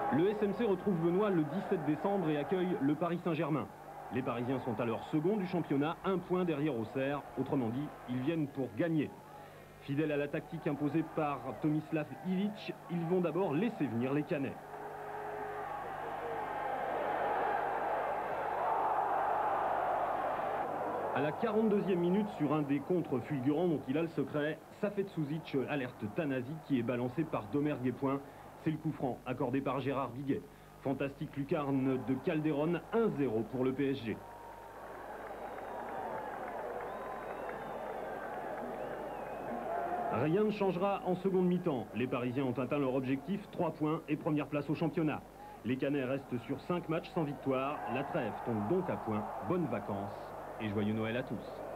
Le SMC retrouve Benoît le 17 décembre et accueille le Paris Saint-Germain. Les Parisiens sont alors seconds du championnat, un point derrière Auxerre. Autrement dit, ils viennent pour gagner. Fidèles à la tactique imposée par Tomislav Ivic, ils vont d'abord laisser venir les Canets. À la 42e minute, sur un des contres fulgurants dont il a le secret, Safet Suzic alerte Tanasi qui est balancé par Domer Guépoint. C'est le coup franc accordé par Gérard Biguet. Fantastique lucarne de Calderon, 1-0 pour le PSG. Rien ne changera en seconde mi-temps. Les Parisiens ont atteint leur objectif, 3 points et première place au championnat. Les Canets restent sur 5 matchs sans victoire. La trêve tombe donc à point. Bonnes vacances et joyeux Noël à tous.